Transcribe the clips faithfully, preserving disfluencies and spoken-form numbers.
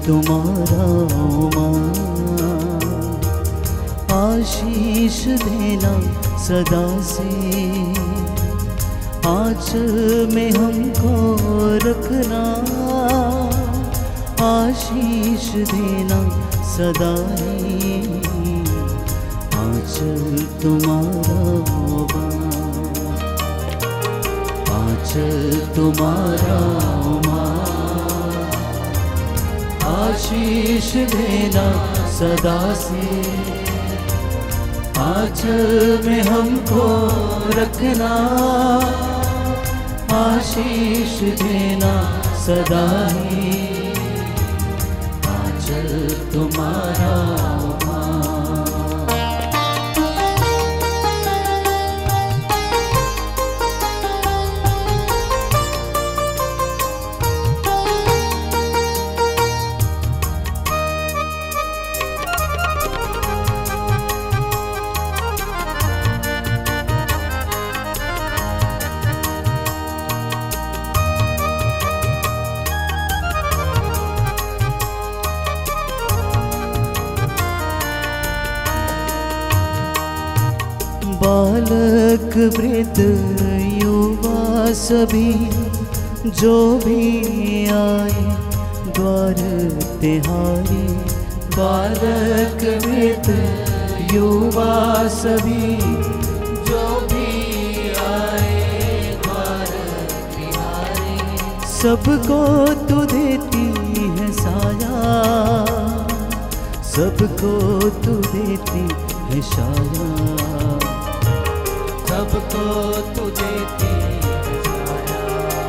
तुम्हारा माँ, आशीष देना सदा से, आंचल में हमको रखना, आशीष देना सदा ही, आंचल तुम्हारा माँ, आंचल तुम्हारा माँ, आशीष देना सदा से, आंचल में हमको रखना, आशीष देना सदा ही, आंचल तुम्हारा बालक वृद्ध युवा सभी जो भी आए द्वार तिहारी, बालक वृद्ध युवा सभी जो भी आए द्वार तिहारी, सबको तू देती है साया, सबको तू देती है साया, सबको तू देती है साया,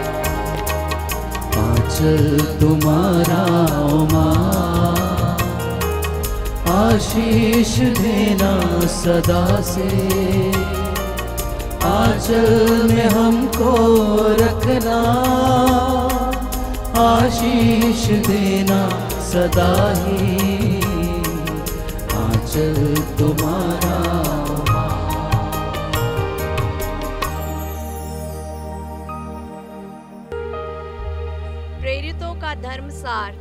आंचल तुम्हारा माँ, आशीष देना सदा से, आंचल में हमको रखना, आशीष देना सदा ही, आंचल तुम्हारा धर्मसार।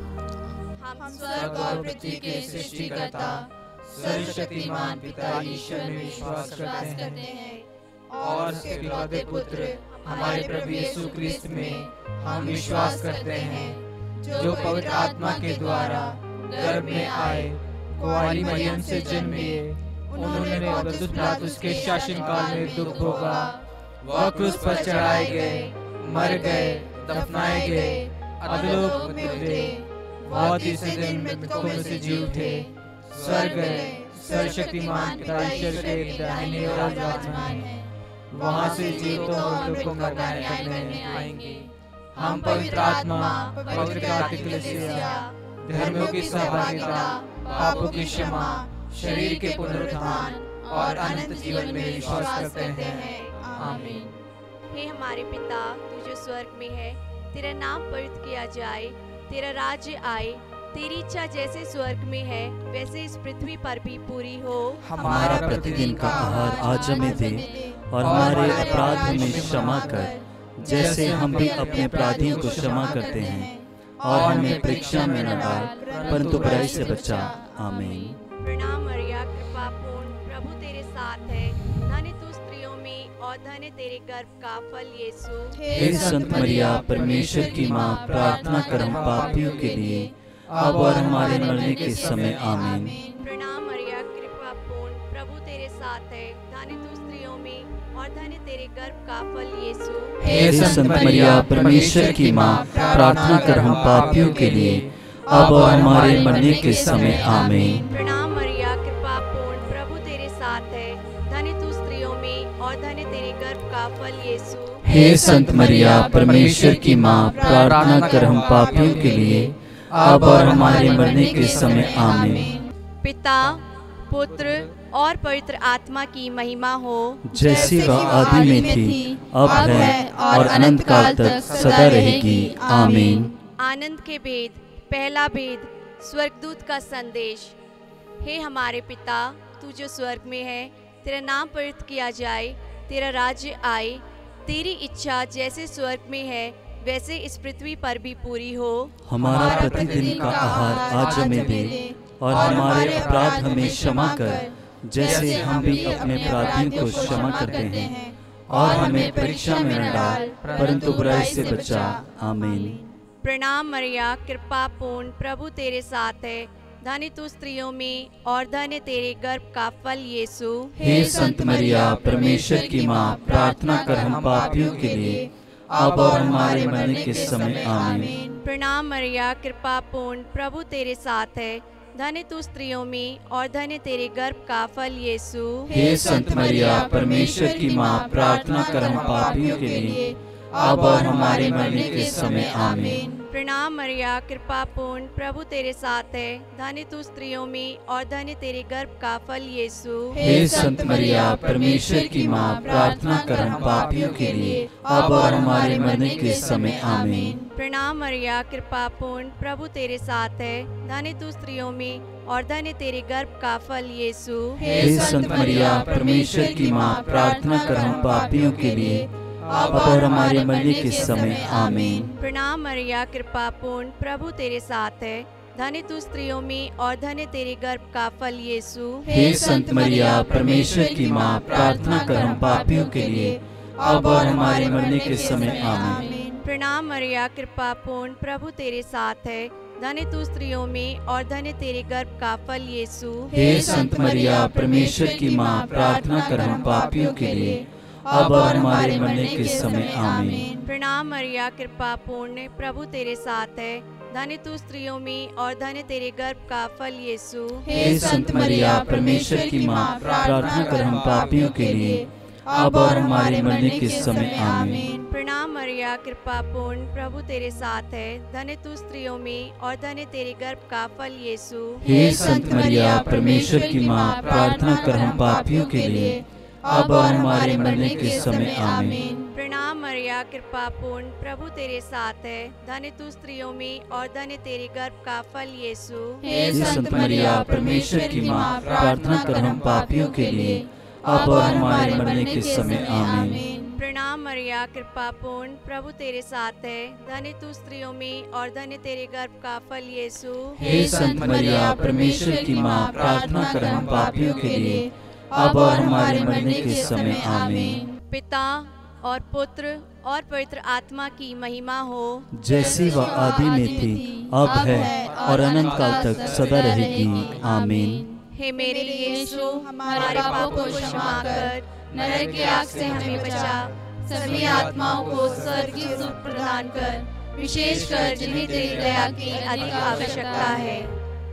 हम स्वर्ग और पृथ्वी के सृष्टिकर्ता सर्वशक्तिमान पिता ईश्वर में विश्वास करते हैं और उसके इकलौते पुत्र हमारे प्रभु यीशु क्रिस्त में हम विश्वास करते हैं, जो पवित्र आत्मा के द्वारा गर्भ में आए, कुंवारी मरियम से जन्मे, उन्होंने पौंतियुस पिलातुस के शासनकाल में दुख भोगा, वह क्रूस पर चढ़ाए गए, मर गए, दफनाए गए, अधोलोक में उतरे, वह तीसरे दिन मृतकों में से जी उठे, स्वर्ग गए, सर्वशक्तिमान पिता ईश्वर के दाहिने ओर विराजमान हैं, वहां से जीवितों और मृतकों का न्याय करने आएंगे। हम पवित्र आत्मा, पवित्र कैथोलिक कलीसिया, धर्मों की सहभागिता, पापों की क्षमा, शरीर के पुनरुत्थान और अनंत जीवन में विश्वास करते हैं। आमीन। हे हमारे पिता, तू जो स्वर्ग में है, तेरा नाम पवित्र किया जाए, तेरा राज्य आए, तेरी इच्छा जैसे स्वर्ग में है वैसे इस पृथ्वी पर भी पूरी हो। हमारा प्रतिदिन का आहार आज हमें दे, और हमारे अपराध हमें क्षमा कर, जैसे हम भी अपने अपराधियों को क्षमा करते हैं, और हमें परीक्षा में न डाल, परंतु बुराई से बचा। आमीन। प्रणाम मरिया, कृपा पूर्ण, प्रभु तेरे साथ है, धन्य तू स्त्रियों में और धन्य तेरे गर्भ का फल यीशु। हे संत मरिया, परमेश्वर की माँ, प्रार्थना कर हम पापियों के लिए, अब और हमारे मरने के समय। आमीन। प्रणाम मरिया, कृपा पूर्ण, प्रभु तेरे साथ है, धन्य तू स्त्रियों में और धन्य तेरे गर्भ का फल यीशु। हे संत मरिया, परमेश्वर की माँ, प्रार्थना कर हम पापियों के लिए, अब और हमारे मरने के समय। आमीन। प्रणाम मरिया, कृपा पूर्ण, प्रभु तेरे साथ है, धन्य तू स्त्रियों में और धन्य तेरे गर्भ का फल यीशु। हे संत मरिया, परमेश्वर की माँ, प्रार्थना कर हम पापियों के लिए, अब और हमारे मरने के समय। आमीन। पिता, पुत्र और पवित्र आत्मा की महिमा हो, जैसी वह आदि में थी, अब है और अनंत काल तक सदा रहेगी। आमीन। आनंद के भेद। पहला भेद, स्वर्गदूत का संदेश। हे हमारे पिता, तू जो स्वर्ग में है, तेरा नाम पवित्र किया जाए, तेरा राज्य आए, तेरी इच्छा जैसे स्वर्ग में है वैसे इस पृथ्वी पर भी पूरी हो। हमारा प्रतिदिन का आहार आज हमें दे, और हमारे अपराध हमें क्षमा कर, जैसे हम भी अपने अपराधियों को क्षमा करते हैं। और हमें परीक्षा में न डाल, परंतु बुराई से बचा। आमीन। प्रणाम मरिया, कृपा पूर्ण, प्रभु तेरे साथ है। धन्य तू स्त्रियों में, और धन्य तेरे गर्भ का फल यीशु। हे संत मरिया, परमेश्वर की माँ, प्रार्थना कर हम पापियों के लिए, अब और हमारे मरने के समय। आमीन। प्रणाम मरिया, कृपा पूर्ण, प्रभु तेरे साथ है। धन्य तू स्त्रियों में, और धन्य तेरे गर्भ का फल यीशु। हे संत मरिया, परमेश्वर की माँ, प्रार्थना कर हम पापियों के लिए, अब और हमारे मरने के समय। आमीन। प्रणाम मरिया, कृपा पूर्ण, प्रभु तेरे साथ है। धन्य तू स्त्रियों में, और धन्य तेरे गर्भ का फल यीशु। हे संत मरिया, परमेश्वर की माँ, प्रार्थना कर हम पापियों के लिए, अब और हमारे मरने के समय। आमीन। प्रणाम मरिया, कृपा पूर्ण, प्रभु तेरे साथ है। धन्य तू स्त्रियों में, और धन्य तेरे गर्भ का फल यीशु। हे संत मरिया, परमेश्वर की माँ, प्रार्थना कर हम पापियों के लिए, अब और हमारे मरने के समय। आमीन। प्रणाम मरिया, कृपा पूर्ण, प्रभु तेरे साथ है। धन्य तू स्त्रियों में, और धन्य तेरे गर्भ का फल यीशु। हे संत मरिया, परमेश्वर की माँ, प्रार्थना कर हम पापियों के लिए, अब और हमारे मरने के समय। आमीन। प्रणाम मरिया, कृपा पूर्ण, प्रभु तेरे साथ है। धन्य तू स्त्रियों में, और धन्य तेरे गर्भ का फल यीशु। हे संत मरिया, परमेश्वर की माँ, प्रार्थना कर हम पापियों के लिए, अब और हमारे मरने के समय। आमीन। प्रणाम मरिया, कृपा पूर्ण, प्रभु तेरे साथ है। धन्य तू स्त्रियों में, और धन्य तेरे गर्भ का फल यीशु। हे संत मरिया, परमेश्वर की माँ, प्रार्थना कर हम पापियों के लिए, अब और हमारे मरने के समय। आमीन। प्रणाम मरिया, कृपा पूर्ण, प्रभु तेरे साथ है। धन्य तू स्त्रियों में, और धन्य तेरे गर्भ का फल यीशु। हे संत मरिया, परमेश्वर की माँ, प्रार्थना कर हम पापियों के लिए, अब और हमारे मरने के समय। आमीन। प्रणाम मरिया, कृपा पूर्ण, प्रभु तेरे साथ है। धन्य तू स्त्रियों में, और धन्य तेरे गर्भ का फल यीशु। हे संत मरिया, परमेश्वर की माँ, प्रार्थना कर हम पापियों के लिए, अब और हमारे मरने के समय। आमीन। प्रणाम मरिया, कृपा पूर्ण, प्रभु तेरे साथ है। धन्य तू स्त्रियों में, और धन्य तेरे गर्भ का फल यीशु। हे संत मरिया, परमेश्वर की माँ, प्रार्थना कर हम पापियों के लिए, अब और हमारे मरने के समय। आमीन। पिता और पुत्र और पवित्र आत्मा की महिमा हो, जैसी वह आदि में थी, अब है, और अनंत काल तक सदा रहेगी। आमीन। हे मेरे यीशु, हमारे पापों को क्षमा कर, नरक की आग से हमें बचा, सभी आत्माओं को स्वर्गीय सुख प्रदान कर, विशेषकर जिन्हें तेरी दया की अधिक आवश्यकता है।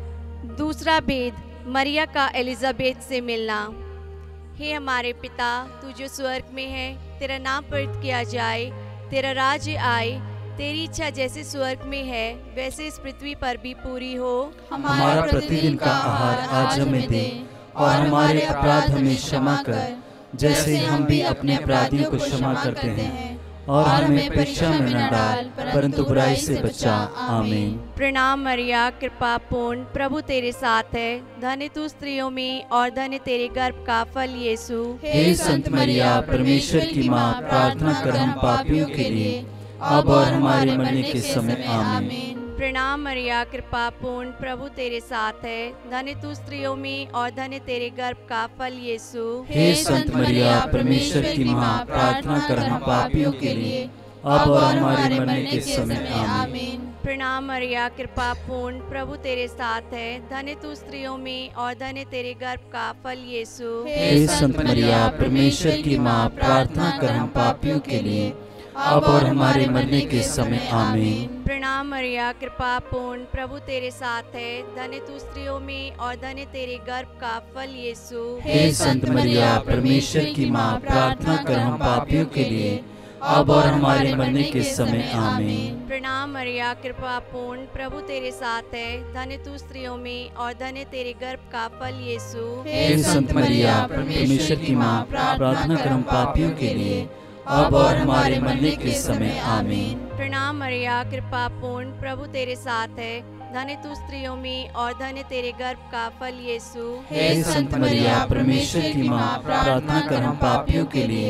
दूसरा भेद, मरिया का एलिजाबेथ से मिलना। हे हमारे पिता, तू जो स्वर्ग में है, तेरा नाम पवित्र किया जाए, तेरा राज्य आए, तेरी इच्छा जैसे स्वर्ग में है वैसे इस पृथ्वी पर भी पूरी हो। हमारा प्रतिदिन का आहार आज हमें दे, और हमारे अपराध हमें क्षमा कर, जैसे हम भी अपने अपराधियों को क्षमा करते हैं, और हमें परीक्षा में न डाल, परंतु बुराई से बचा। आमीन। प्रणाम मरिया, कृपा पूर्ण, प्रभु तेरे साथ है। धन्य तू स्त्रियों में, और धन्य तेरे गर्भ का फल यीशु। हे संत मरिया, परमेश्वर की माँ, प्रार्थना कर हम पापियों के लिए, अब और हमारे मरने के समय। आमीन। प्रणाम मरिया, कृपा पूर्ण, प्रभु तेरे साथ है। धन्य तू स्त्रियों में, और धन्य तेरे गर्भ का फल यीशु। हे संत मरिया, परमेश्वर की माँ, प्रार्थना कर हम पापियों के लिए, अब और हमारे मरने के समय। आमीन। प्रणाम मरिया, कृपा पूर्ण, प्रभु तेरे साथ है। धन्य तू स्त्रियों में, और धन्य तेरे गर्भ का फल यीशु। हे संत मरिया, परमेश्वर की माँ, प्रार्थना कर हम पापियों के लिए, अब और हमारे मरने के समय। आमीन। प्रणाम मरिया, कृपा पूर्ण, प्रभु तेरे साथ है। धन्य तू स्त्रियों में, और धन्य तेरे गर्भ का फल यीशु। हे संत मरिया, परमेश्वर की माँ, प्रार्थना कर हम पापियों के लिए, अब और हमारे मरने के समय। आमीन। प्रणाम मरिया, कृपा पूर्ण, प्रभु तेरे साथ है। धन्य तू स्त्रियों में, और धन्य तेरे गर्भ का फल यीशु। हे संत मरिया, परमेश्वर की माँ, प्रार्थना कर हम पापियों के लिए, अब और हमारे मरने के समय। आमीन। प्रणाम मरिया, कृपा पूर्ण, प्रभु तेरे साथ है। धन्य तू स्त्रियों में, और धन्य तेरे गर्भ का फल यीशु। हे संत मरिया, परमेश्वर की माँ, प्रार्थना कर हम पापियों के लिए,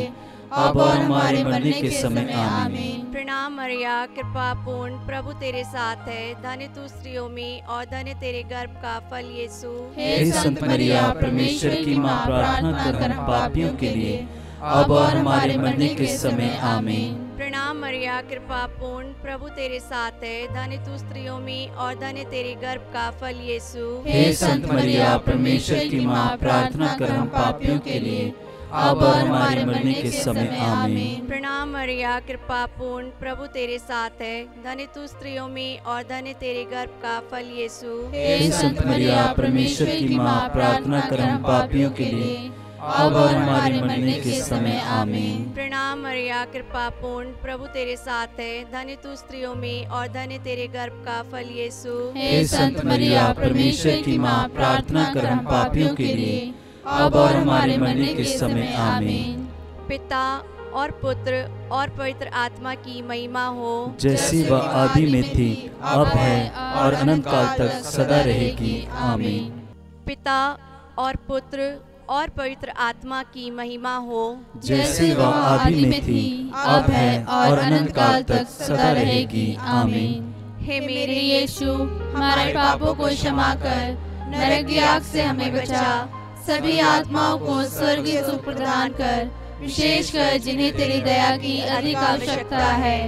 अब और हमारे मरने के समय आमीन। प्रणाम मरिया, कृपा पूर्ण, प्रभु तेरे साथ है, धन्य तू स्त्रियों में और धन्य तेरे गर्भ का फल यीशु। हे संत मरिया, परमेश्वर की माँ, प्रार्थना कर हम पापियों के लिए अब और हमारे मरने के समय आमीन। प्रणाम मरिया, कृपा पूर्ण, प्रभु तेरे साथ है, धन्य तू स्त्रियों में और धन्य तेरे गर्भ का फल यीशु। हे संत मरिया, परमेश्वर की माँ, प्रार्थना कर हम पापियों के लिए अब और हमारे मरने के समय आमीन। प्रणाम मरिया, कृपा पूर्ण, प्रभु तेरे साथ है, धन्य तू स्त्रियों में और धन्य तेरे गर्भ का फल यीशु। हे संत मरिया, परमेश्वर की माँ, प्रार्थना कर हम पापियों के लिए अब और हमारे मरने के समय आमीन। प्रणाम मरिया, कृपा पूर्ण, प्रभु तेरे साथ है, धन्य तू स्त्रियों में और धन्य तेरे गर्भ का फल यीशु। हे संत मरिया, परमेश्वर की माँ, प्रार्थना कर हम पापियों के लिए अब और हमारे मरने के समय आमीन। पिता और पुत्र और पवित्र आत्मा की महिमा हो, जैसी वह आदि में थी, अब है और अनंत काल तक सदा रहेगी आमीन। पिता और पुत्र और पवित्र आत्मा की महिमा हो, जैसी वह आदि में थी, अब है और अनंत काल तक सदा रहेगी आमीन। हे मेरे यीशु, हमारे पापों को क्षमा कर, नरक की आग से हमें बचा, सभी आत्माओं को स्वर्गीय सुख प्रदान कर, विशेषकर जिन्हें तेरी दया की अधिक आवश्यकता है।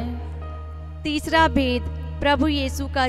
तीसरा भेद, प्रभु यीशु का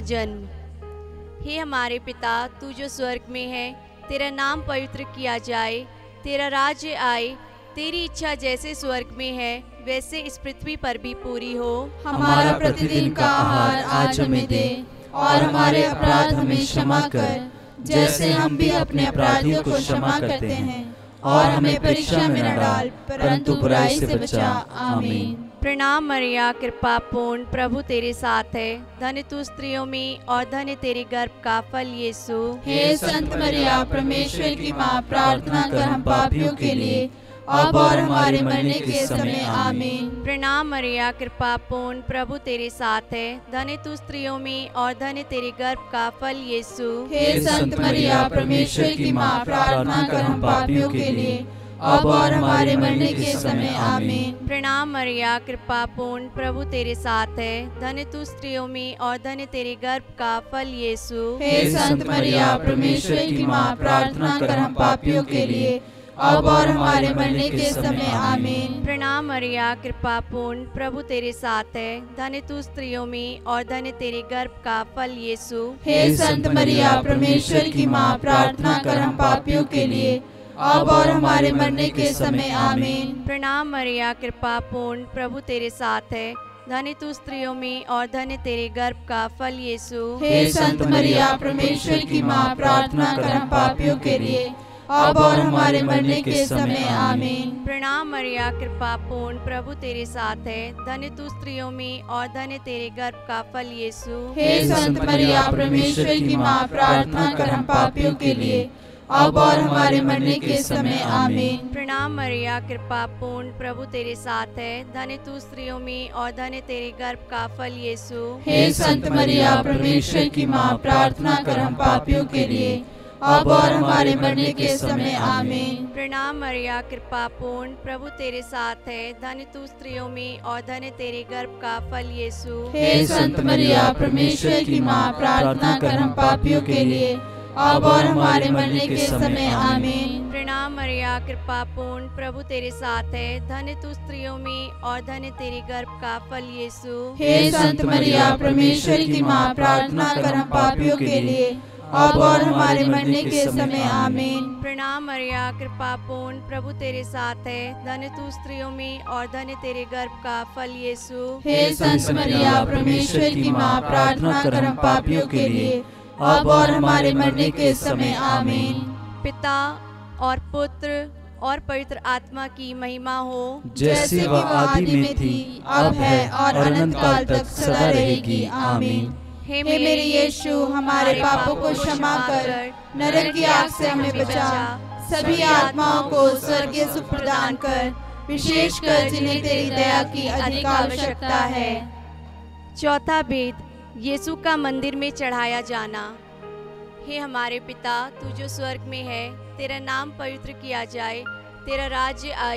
जन्म। हे हमारे पिता, तू जो स्वर्ग में है, तेरा नाम पवित्र किया जाए, तेरा राज्य आए, तेरी इच्छा जैसे स्वर्ग में है वैसे इस पृथ्वी पर भी पूरी हो। हमारा प्रतिदिन का आहार आज हमें दे, और हमारे अपराध हमें क्षमा कर, जैसे हम भी अपने अपराधियों को क्षमा करते हैं, और हमें परीक्षा में न डाल, परंतु बुराई से बचा। आमीन। प्रणाम मरिया, कृपा पूर्ण, प्रभु तेरे साथ है, धन्य तू स्त्रियों में और धन्य तेरे गर्भ का फल यीशु। हे संत मरिया, परमेश्वर की माँ, प्रार्थना कर हम पापियों के लिए अब और हमारे मरने के समय आमीन। प्रणाम मरिया, कृपा पूर्ण, प्रभु तेरे साथ है, धन्य तू स्त्रियों में और धन्य तेरे गर्भ का फल यीशु। हे संत मरिया, परमेश्वर की माँ, प्रार्थना कर हम पापियों के लिए अब और हमारे मरने के समय आमीन। प्रणाम मरिया, कृपा पूर्ण, प्रभु तेरे साथ है, धन्य तू स्त्रियों में और धन्य तेरे गर्भ का फल यीशु। हे संत मरिया, परमेश्वर की माँ, प्रार्थना कर हम पापियों के लिए अब और हमारे मरने के समय आमीन। प्रणाम मरिया, कृपा पूर्ण, प्रभु तेरे साथ है, धन्य तू स्त्रियों में और धन्य तेरे गर्भ का फल यीशु। हे संत मरिया, परमेश्वर की माँ, प्रार्थना कर हम पापियों के लिए अब और हमारे मरने के समय आमीन। प्रणाम मरिया, कृपा पूर्ण, प्रभु तेरे साथ है, धन्य तू स्त्रियों में और धन्य तेरे गर्भ का फल यीशु। हे संत मरिया, परमेश्वर की माँ, प्रार्थना कर हम पापियों के लिए अब और हमारे मरने के समय आमीन। प्रणाम मरिया, कृपा पूर्ण, प्रभु तेरे साथ है, धन्य तू स्त्रियों में और धन्य तेरे गर्भ का फल यीशु। हे संत मरिया, परमेश्वर की माँ, प्रार्थना कर हम पापियों के लिए अब और हमारे मरने के समय आमीन। प्रणाम मरिया, कृपा पूर्ण, प्रभु तेरे साथ है, धन्य तू स्त्रियों में और धन्य तेरे गर्भ का फल यीशु। हे संत मरिया, परमेश्वर की माँ, प्रार्थना कर हम पापियों के लिए अब और हमारे मरने के समय आमीन। प्रणाम मरिया, कृपा पूर्ण, प्रभु तेरे साथ है, धन्य तू स्त्रियों में और धन्य तेरे गर्भ का फल यीशु। हे संत मरिया, परमेश्वर की माँ, प्रार्थना कर हम पापियों के लिए अब और हमारे मरने के समय आमीन। प्रणाम मरिया, कृपा पूर्ण, प्रभु तेरे साथ है, धन्य तू स्त्रियों में और धन्य तेरे गर्भ का फल यीशु। हे संत मरिया, परमेश्वर की माँ, प्रार्थना कर हम पापियों के लिए अब और हमारे मरने के समय आमीन। प्रणाम मरिया, कृपा पूर्ण, प्रभु तेरे साथ है, धन्य तू स्त्रियों में और धन्य तेरे गर्भ का फल यीशु। हे संत मरिया, परमेश्वर की माँ, प्रार्थना कर हम पापियों के लिए अब और हमारे मरने के समय आमीन। पिता और पुत्र और पवित्र आत्मा की महिमा हो, जैसी वह आदि में थी, अब है और अनंत काल तक सदा रहेगी आमीन। हे मेरे यीशु, हमारे पापों को क्षमा कर, नरक की आग से हमें बचा, सभी आत्माओं को स्वर्गीय सुख प्रदान कर, विशेषकर जिन्हें तेरी दया की अधिक आवश्यकता है। चौथा भेद, यीशु का मंदिर में चढ़ाया जाना। हे हमारे पिता, तू जो स्वर्ग में है, तेरा नाम पवित्र किया जाए, तेरा राज्य आए,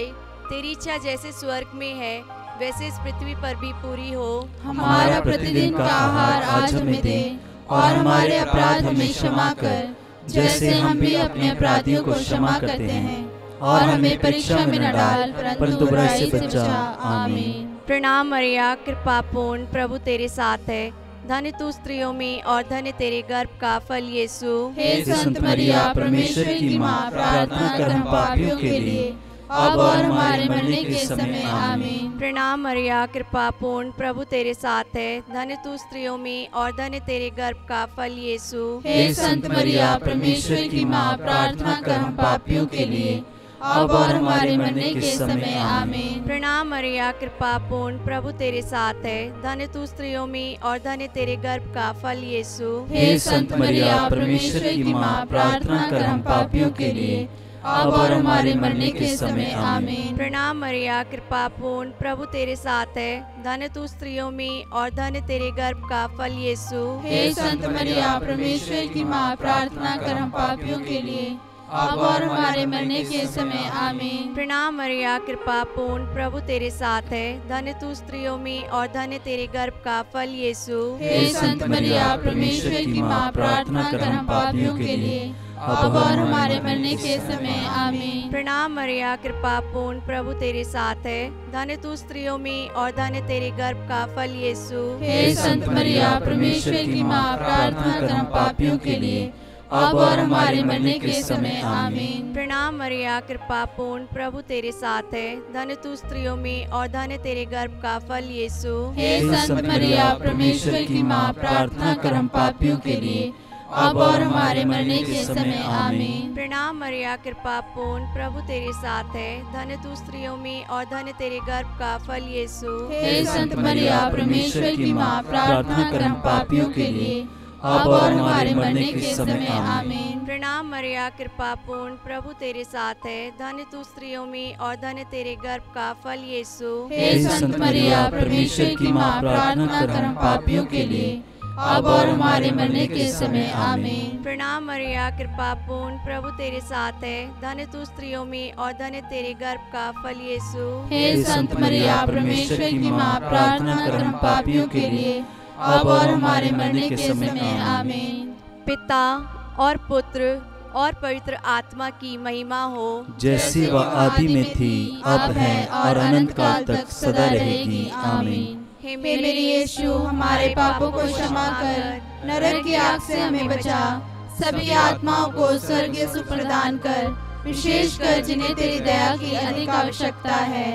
तेरी इच्छा जैसे स्वर्ग में है वैसे इस पृथ्वी पर भी पूरी हो। हमारा प्रतिदिन का आहार आज हमें दे, और हमारे अपराध हमें क्षमा कर, जैसे हम भी अपने अपराधियों को क्षमा करते हैं, और हमें परीक्षा में न डाल, परंतु बुराई से बचा। आमीन। प्रणाम मरिया, कृपा पूर्ण, प्रभु तेरे साथ है। धन्य तू स्त्रियों में और धन्य तेरे गर्भ का फल यीशु। हे संत मरिया, परमेश्वर की माँ, प्रार्थना कर हम पापियों के लिए, अब और हमारे मरने के समय। आमीन। प्रणाम मरिया, कृपा पूर्ण, प्रभु तेरे साथ है। धन्य तू स्त्रियों में और धन्य तेरे गर्भ का फल यीशु। हे संत मरिया, परमेश्वर की माँ, प्रार्थना कर हम पापियों के लिए, अब और हमारे मरने के समय। आमीन। प्रणाम मरिया, कृपा पूर्ण, प्रभु तेरे साथ है। धन्य तू स्त्रियों में और धन्य तेरे गर्भ का फल यीशु। हे संत मरिया, परमेश्वर की माँ, प्रार्थना कर हम पापियों के लिए, अब और हमारे मरने के समय। आमीन। प्रणाम मरिया, कृपा पूर्ण, प्रभु तेरे साथ है। धन्य तू स्त्रियों में और धन्य तेरे गर्भ का फल यीशु। हे संत मरिया, परमेश्वर की माँ, प्रार्थना कर हम पापियों के लिए, अब और हमारे मरने के समय। आमीन। प्रणाम मरिया, कृपा पूर्ण, प्रभु तेरे साथ है। धन्य तू स्त्रियों में और धन्य तेरे गर्भ का फल यीशु। हे संत मरिया, परमेश्वर की माँ, प्रार्थना कर हम पापियों के लिए, अब और हमारे मरने के समय। आमीन। प्रणाम मरिया, कृपा पूर्ण, प्रभु तेरे साथ है। धन्य तू स्त्रियों में और धन्य तेरे गर्भ का फल यीशु। हे संत मरिया, परमेश्वर की माँ, प्रार्थना कर हम पापियों के लिए, अब और हमारे मरने के समय। आमीन। प्रणाम मरिया, कृपा पूर्ण, प्रभु तेरे साथ है। धन्य तू स्त्रियों में और धन्य तेरे गर्भ का फल यीशु। हे संत मरिया, परमेश्वर की माँ, प्रार्थना कर हम पापियों के लिए, अब और हमारे मरने के समय। आमीन। प्रणाम मरिया, कृपा पूर्ण, प्रभु तेरे साथ है। धन्य तू स्त्रियों में और धन्य तेरे गर्भ का फल यीशु। हे संत मरिया, परमेश्वर की माँ, प्रार्थना कर हम पापियों के लिए, अब और हमारे मरने के समय। आमीन। प्रणाम मरिया, कृपा पूर्ण, प्रभु तेरे साथ है। धन्य तू स्त्रियों में और धन्य तेरे गर्भ का फल यीशु। हे संत मरिया, परमेश्वर की माँ, प्रार्थना कर हम पापियों के लिए, अब और हमारे मरने के समय। आमीन। प्रणाम मरिया, कृपा पूर्ण, प्रभु तेरे साथ है। धन्य तू स्त्रियों में और धन्य तेरे गर्भ का फल यीशु। हे संत मरिया, परमेश्वर की माँ, प्रार्थना कर हम पापियों के लिए, अब और हमारे मरने के समय। आमीन। पिता और पुत्र और पवित्र आत्मा की महिमा हो, जैसी वह आदि में थी, अब है और अनंत काल तक सदा रहेगी। आमीन। हे मेरे यीशु, हमारे पापों को क्षमा कर, नरक की आग से हमें बचा, सभी आत्माओं को स्वर्गीय सुख प्रदान कर, विशेष कर जिन्हें तेरी दया की अधिक आवश्यकता है।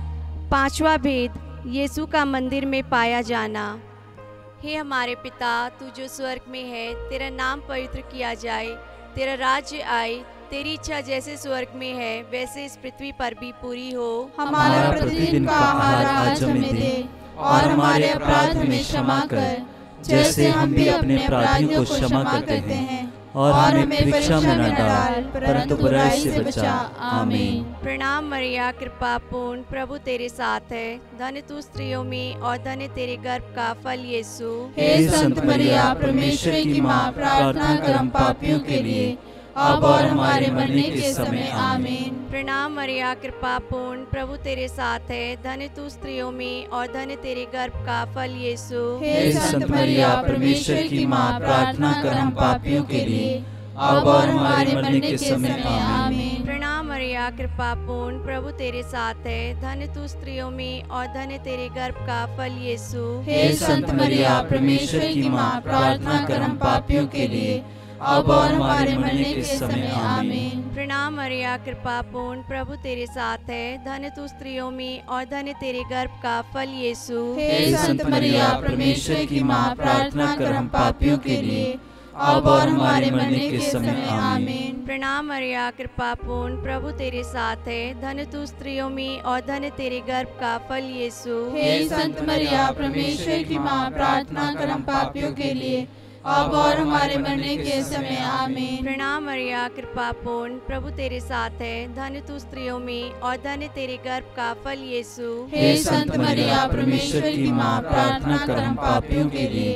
पांचवा भेद, यीशु का मंदिर में पाया जाना। हे हमारे पिता, तू जो स्वर्ग में है, तेरा नाम पवित्र किया जाए, तेरा राज्य आए, तेरी इच्छा जैसे स्वर्ग में है वैसे इस पृथ्वी पर भी पूरी हो। हमारा प्रतिदिन का आहार आज हमें दे, और हमारे अपराध हमें क्षमा कर, जैसे हम भी अपने अपराधियों को क्षमा करते हैं, और हमें परीक्षा में न डाल, परंतु बुराई से बचा। आमीन। प्रणाम मरिया, कृपा पूर्ण, प्रभु तेरे साथ है। धन्य तू स्त्रियों में और धन्य तेरे गर्भ का फल यीशु। हे संत मरिया, परमेश्वर की माँ, प्रार्थना कर हम पापियों के लिए, अब और हमारे मरने के समय। आमीन। प्रणाम मरिया, कृपा पूर्ण, प्रभु तेरे साथ है। धन्य तू स्त्रियों में और धन्य तेरे गर्भ का फल यीशु। हे संत मरिया, परमेश्वर की माँ, प्रार्थना कर हम पापियों के लिए, अब और हमारे मरने के समय। आमीन। प्रणाम मरिया, कृपा पूर्ण, प्रभु तेरे साथ है। धन्य तू स्त्रियों में और धन्य तेरे गर्भ का फल यीशु। हे संत मरिया, परमेश्वर की माँ, प्रार्थना कर हम पापियों के लिए, अब और हमारे मरने के समय। आमीन। प्रणाम मरिया, कृपा पूर्ण, प्रभु तेरे साथ है। धन्य तू स्त्रियों में और धन्य तेरे गर्भ का फल यीशु। हे संत मरिया, परमेश्वर की माँ, प्रार्थना कर हम पापियों के लिए, अब और हमारे मरने के समय। आमीन। प्रणाम मरिया, कृपा पूर्ण, प्रभु तेरे साथ है। धन्य तू स्त्रियों में और धन्य तेरे गर्भ का फल यीशु। हे संत मरिया, परमेश्वर की माँ, प्रार्थना कर हम पापियों के लिए, अब और हमारे मरने के समय। आमीन। प्रणाम मरिया, कृपा पूर्ण, प्रभु तेरे साथ है। धन्य तू स्त्रियों में और धन्य तेरे गर्भ का फल यीशु। हे संत मरिया, परमेश्वर की माँ, प्रार्थना कर हम पापियों के लिए,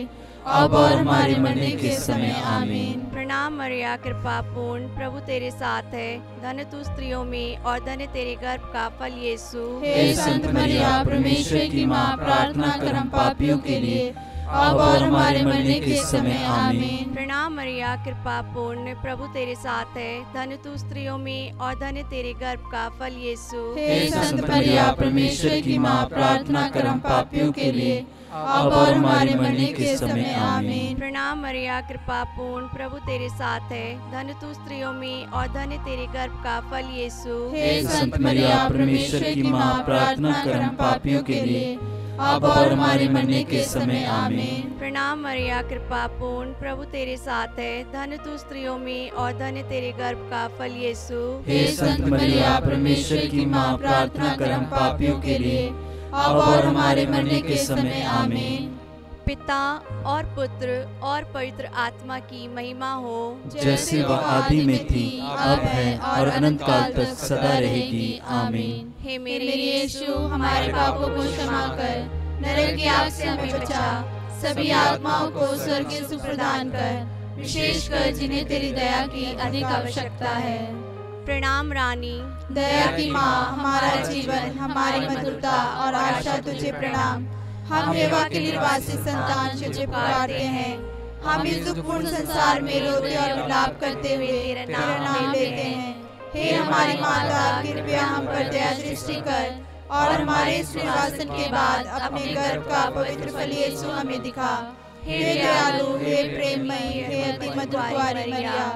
अब और हमारे मरने के समय आमीन। प्रणाम मरिया, कृपा पूर्ण, प्रभु तेरे साथ है। धन्य तू स्त्रियों में और धन्य तेरे गर्भ का फल यीशु। हे संत मरिया, परमेश्वर की माँ, प्रार्थना कर हम पापियों के लिए, अब और हमारे मरने के समय आमीन। प्रणाम मरिया, कृपा पूर्ण, प्रभु तेरे साथ है। धन्य तू स्त्रियों में और धन्य तेरे गर्भ का फल यीशु। हे संत मरिया, परमेश्वर की माँ, प्रार्थना कर हम पापियों के लिए, अब और हमारे मरने के समय आमीन। प्रणाम मरिया, कृपा पूर्ण, प्रभु तेरे साथ है। धन्य तू स्त्रियों में और धन्य तेरे गर्भ का फल यीशु। हे संत मरिया, परमेश्वर की माँ, प्रार्थना कर हम पापियों के लिए, अब और हमारे मरने के समय आमीन। प्रणाम मरिया, कृपा पूर्ण, प्रभु तेरे साथ है। धन्य तू स्त्रियों में और धन्य तेरे गर्भ का फल यीशु। हे संत मरिया, परमेश्वर की माँ, प्रार्थना कर हम पापियों के लिए, अब और हमारे मरने के समय आमीन। पिता और पुत्र और पवित्र आत्मा की महिमा हो, जैसे वह आदि में थी, अब है और अनंत काल तक सदा रहेगी। आमीन। हे मेरे यीशु, हमारे पापों को क्षमा कर, नरक की आग से हमें बचा, सभी आत्माओं को स्वर्ग की सुख प्रदान कर, विशेषकर जिन्हें तेरी दया की अधिक आवश्यकता है। प्रणाम रानी, दया की माँ, हमारा जीवन, हमारी मधुरता और आशा तुझे प्रणाम। हम हेवा के निर्वासी संतान तुझे पुकारते हैं। हम इस दुखपूर्ण संसार में रोते और विलाप करते हुए तेरा नाम लेते हैं। हे हमारी माता, कृपया हम पर दया दृष्टि कर और हमारे इस निर्वासन के बाद अपने गर्भ का पवित्र फल यीशु हमें दिखा। हे दयालु, हे प्रेममयी, हे अति मधुर कुंवारी मरिया,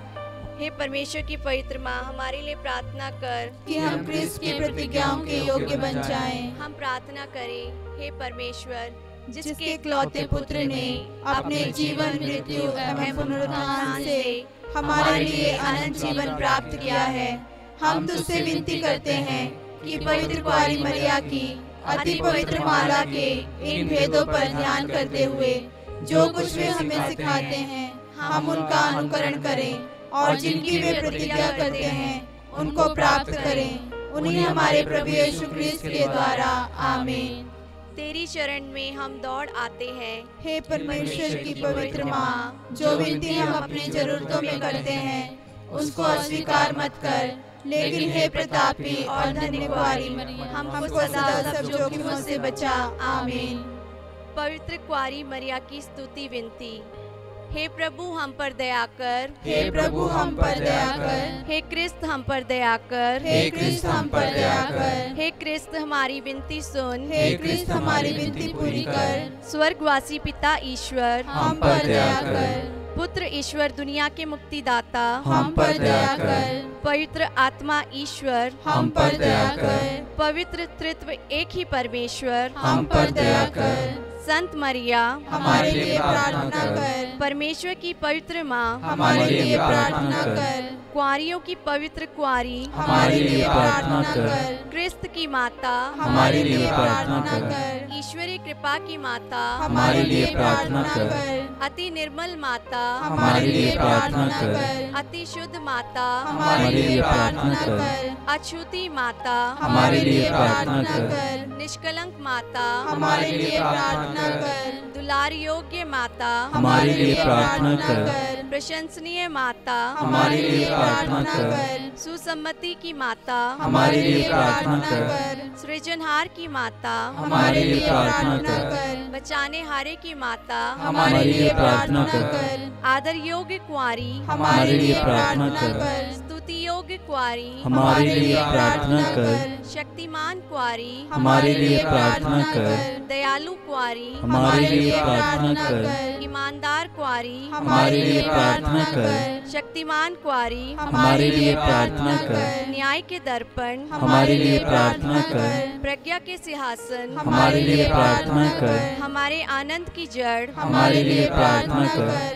हे परमेश्वर की पवित्र माँ, हमारे लिए प्रार्थना कर कि हम क्रिस्त की प्रतिज्ञाओं के योग्य बन जाएं। हम प्रार्थना करें। हे परमेश्वर, जिसके इकलौते पुत्र ने अपने जीवन, मृत्यु एवं पुनरुत्थान से हमारे लिए अनंत जीवन प्राप्त किया है, हम तुझसे विनती करते हैं कि पवित्र कुंवारी मरिया की अति पवित्र माला के इन भेदों पर ध्यान करते हुए जो कुछ वे हमें सिखाते हैं, हम उनका अनुकरण करें और जिनकी वे प्रतिज्ञा करते हैं उनको प्राप्त करें। उन्हीं हमारे प्रभु यीशु क्रिस्त के द्वारा। आमीन। तेरी शरण में हम दौड़ आते हैं। हे परमेश्वर की पवित्र माँ, जो विनती हम अपनी जरूरतों में करते हैं उसको अस्वीकार मत कर, लेकिन हे प्रतापी और धन्य कुंवारी, हमको सदा सब जोखिमों से बचा। आमीन। पवित्र कुंवारी मरिया की स्तुति विनती। हे प्रभु हम पर दया कर, हे प्रभु हम पर दया कर, हे क्रिस्त हम पर दया कर, हे क्रिस्त हम पर दया कर, हे क्रिस्त हमारी विनती सुन, हे क्रिस्त हमारी विनती पूरी कर। स्वर्गवासी पिता ईश्वर हम पर दया कर, पुत्र ईश्वर दुनिया के मुक्तिदाता हम पर दया कर, पवित्र आत्मा ईश्वर हम पर दया कर, पवित्र त्रित्व एक ही परमेश्वर हम पर दया कर। संत मरिया हमारे लिए प्रार्थना कर, परमेश्वर की पवित्र माँ हमारे लिए प्रार्थना कर, कुंवारियों की पवित्र कुंवारी हमारे लिए प्रार्थना कर, क्रिस्त की माता हमारे लिए प्रार्थना कर, ईश्वरीय कृपा की माता हमारे लिए प्रार्थना कर, अति निर्मल माता हमारे लिए प्रार्थना कर, अति शुद्ध माता हमारे लिए प्रार्थना कर, अछूती माता हमारे लिए प्रार्थना कर, निष्कलंक माता हमारे लिए प्रार्थना कर, दुलार योग्य माता हमारे लिए प्रार्थना कर, प्रशंसनीय माता हमारे लिए प्रार्थना कर, सुसम्मति की माता हमारे लिए प्रार्थना कर, सृजनहार की माता हमारे लिए प्रार्थना कर, बचाने हारे की माता हमारे लिए प्रार्थना कर, आदर योग्य कुंवारी हमारे लिए प्रार्थना कर, स्तुति योग्य कुंवारी हमारे लिए प्रार्थना कर, शक्तिमान कुंवारी हमारे लिए प्रार्थना कर, दयालु कुंवारी हमारे लिए प्रार्थना कर, ईमानदार कुंवारी हमारे लिए प्रार्थना कर, शक्तिमान कुंवारी हमारे लिए प्रार्थना कर, न्याय के दर्पण हमारे लिए प्रार्थना कर, प्रज्ञा के सिंहासन हमारे लिए प्रार्थना कर, हमारे आनंद की जड़ हमारे लिए प्रार्थना कर, आत्मा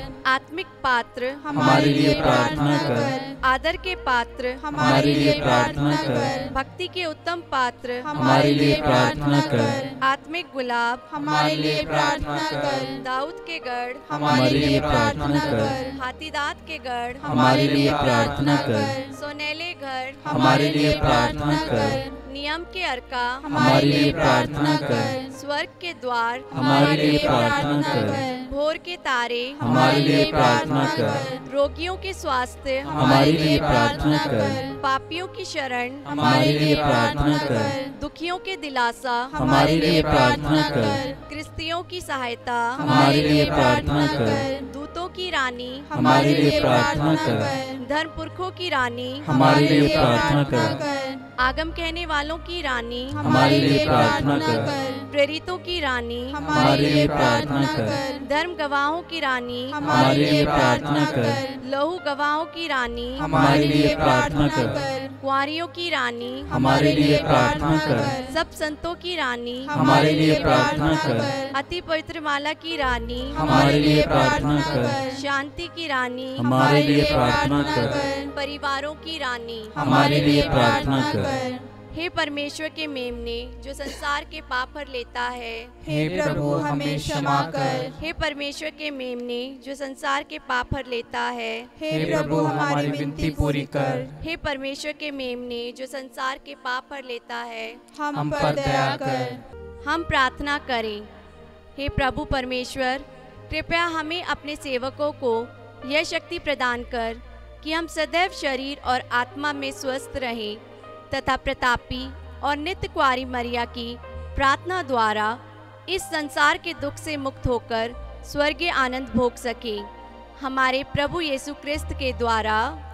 आत्मिक पात्र हमारे लिए प्रार्थना कर। आदर के पात्र हमारे लिए प्रार्थना कर। भक्ति के उत्तम पात्र हमारे लिए प्रार्थना कर। आत्मिक गुलाब हमारे लिए प्रार्थना कर। दाऊद के गढ़ हमारे लिए प्रार्थना कर। हाथीदांत के गढ़ हमारे लिए प्रार्थना कर। सोनेले घर हमारे लिए प्रार्थना कर। नियम के अर्का हमारे लिए प्रार्थना कर। स्वर्ग के द्वार हमारे लिए प्रार्थना कर। भोर के तारे हमारे लिए प्रार्थना कर। रोगियों के स्वास्थ्य हमारे लिए प्रार्थना कर। पापियों की शरण हमारे लिए प्रार्थना कर। दुखियों के दिलासा हमारे लिए प्रार्थना कर। क्रिस्तियों की सहायता हमारे लिए प्रार्थना कर। दूतों की रानी हमारे लिए प्रार्थना कर। धर्म पुरखों की रानी हमारे लिए प्रार्थना कर। आगम कहने वालों की रानी हमारे लिए प्रार्थना कर। प्रेरितों की रानी हमारे लिए प्रार्थना कर। धर्म गवाहों की रानी हमारे लिए प्रार्थना कर। लहू गवाहों की रानी हमारे लिए प्रार्थना कर। कुंवारियों की रानी हमारे लिए प्रार्थना कर। सब संतों की रानी हमारे लिए प्रार्थना कर। अति पवित्र माला की रानी हमारे लिए प्रार्थना कर। शांति की रानी हमारे लिए प्रार्थना कर। परिवारों की रानी हमारे लिए प्रार्थना कर। हे परमेश्वर के मेमने जो संसार के पाप हर लेता है, हे प्रभु हमें क्षमा कर। हे परमेश्वर के मेमने जो संसार के पाप हर लेता है, हे प्रभु हमारी विनती पूरी कर। हे परमेश्वर के मेमने जो संसार के पाप हर लेता है, हम पर दया कर। हम प्रार्थना करें। हे प्रभु परमेश्वर, कृपया हमें अपने सेवकों को यह शक्ति प्रदान कर कि हम सदैव शरीर और आत्मा में स्वस्थ रहें तथा प्रतापी और नित्य कुंवारी मरिया की प्रार्थना द्वारा इस संसार के दुख से मुक्त होकर स्वर्गीय आनंद भोग सके। हमारे प्रभु यीशु क्रिस्त के द्वारा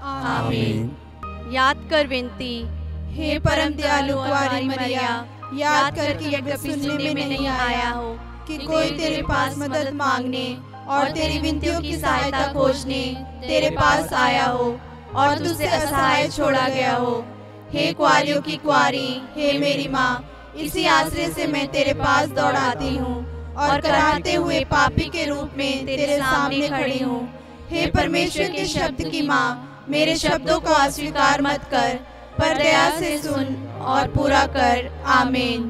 आमीन। याद कर विनती। हे परम दयालु कुंवारी मरिया, याद कर कि यह कभी सुनने में नहीं आया हो कि कोई तेरे पास मदद मांगने और तेरी विनतियों की सहायता खोजने तेरे पास आया हो और तुझसे असहाय छोड़ा गया हो। हे कुंवारियों की कुंवारी, हे मेरी माँ, इसी आश्रय से मैं तेरे पास दौड़ाती हूँ और कराहते हुए पापी के रूप में तेरे सामने खड़ी हूँ। हे परमेश्वर के शब्द की माँ, मेरे शब्दों को अस्वीकार मत कर, पर दया से सुन और पूरा कर। आमीन।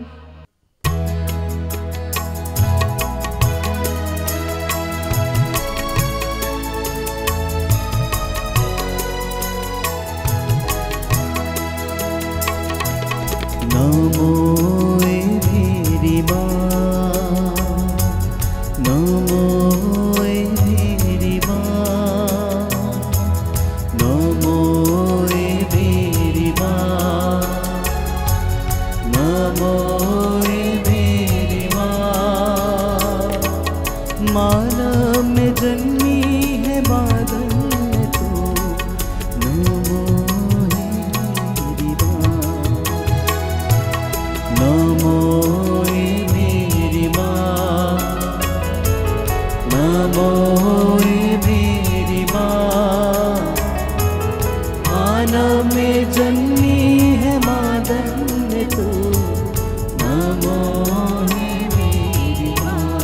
नमो मेरी माँ, नमो मेरी माँ, नमो मेरी माँ, नमो मेरी माँ। मानव में जन्मी है बादल में तू, नमो मेरी माँ, नमो मेरी माँ, नमो मेरी माँ। मानव में जन्मी है मादन में तू, नमो मेरी माँ।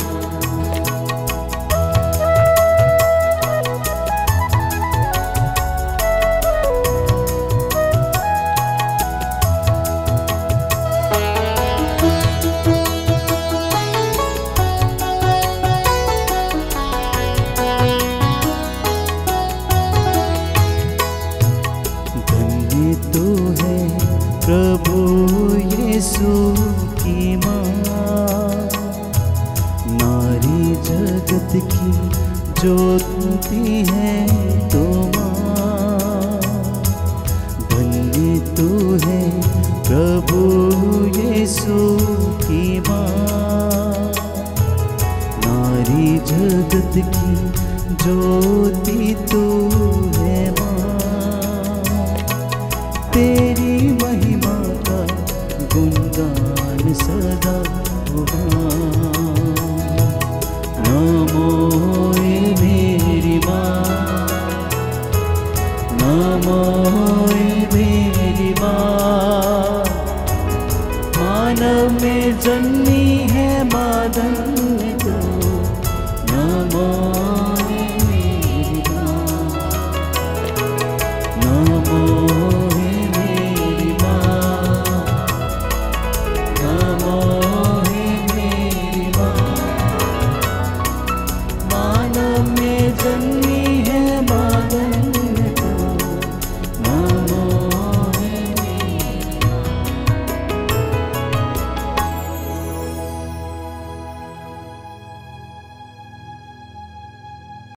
प्रभु यीशु की माँ, नारी जगत की ज्योति है तो माँ। धन्य तू है प्रभु यीशु की माँ, नारी जगत की ज्योति तू है माँ। तेरी महिमा का गुणगान सदा होगा। नमो मेरी माँ, नमो मेरी माँ। मानव में जन्म